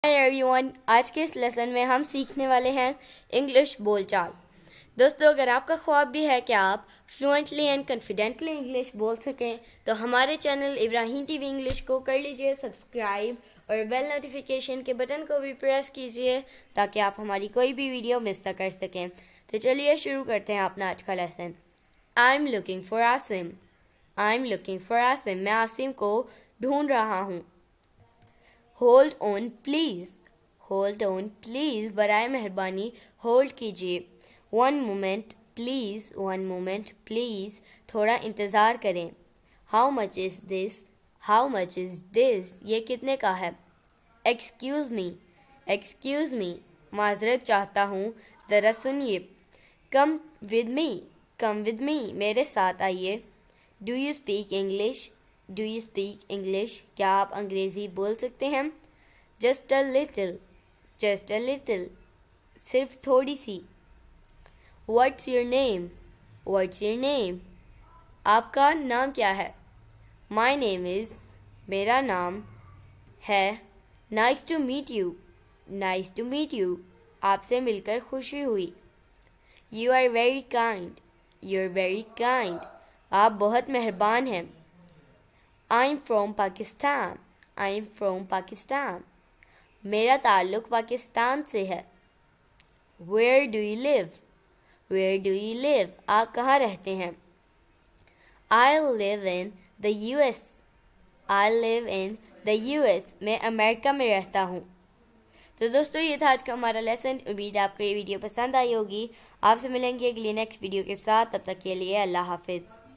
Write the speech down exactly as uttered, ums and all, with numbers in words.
Hi everyone, आज के इस लेसन में हम सीखने वाले हैं इंग्लिश बोलचाल। दोस्तों, अगर आपका ख्वाब भी है कि आप फ्लुएंटली एंड कॉन्फिडेंटली इंग्लिश बोल सकें तो हमारे चैनल इब्राहिम टीवी इंग्लिश को कर लीजिए सब्सक्राइब और बेल नोटिफिकेशन के बटन को भी प्रेस कीजिए ताकि आप हमारी कोई भी वीडियो मिस ना कर सकें। तो चलिए शुरू करते हैं अपना आज का lesson. I am looking for Asim. I am looking for Asim. मैं आसिम को ढूंढ रहा हूँ। Hold on please. Hold on please, बराए मेहरबानी होल्ड कीजिए। One moment please. One moment please, थोड़ा इंतज़ार करें। How much is this. How much is this, ये कितने का है। Excuse me. एक्सक्यूज़ मी, माजरत चाहता हूँ, ज़रा सुनिए। Come with me. Come with me, मेरे साथ आइए। Do you speak English. Do you speak English, क्या आप अंग्रेज़ी बोल सकते हैं। Just a little. Just a little, सिर्फ थोड़ी सी। What's your name. What's your name, आपका नाम क्या है। माई नेम इज़, मेरा नाम है। Nice to meet you. Nice to meet you, आपसे मिलकर खुशी हुई। You are very kind. You are very kind, आप बहुत मेहरबान हैं। I am from Pakistan. I am from Pakistan, मेरा ताल्लुक़ पाकिस्तान से है। Where do you live. Where do you live, आप कहाँ रहते हैं। I live in the U S. I live in the U S, मैं अमेरिका में रहता हूँ। तो दोस्तों, ये था आज का हमारा लेसन। उम्मीद है आपको ये वीडियो पसंद आई होगी। आपसे मिलेंगे अगली नेक्स्ट वीडियो के साथ। तब तक के लिए अल्लाह हाफिज़।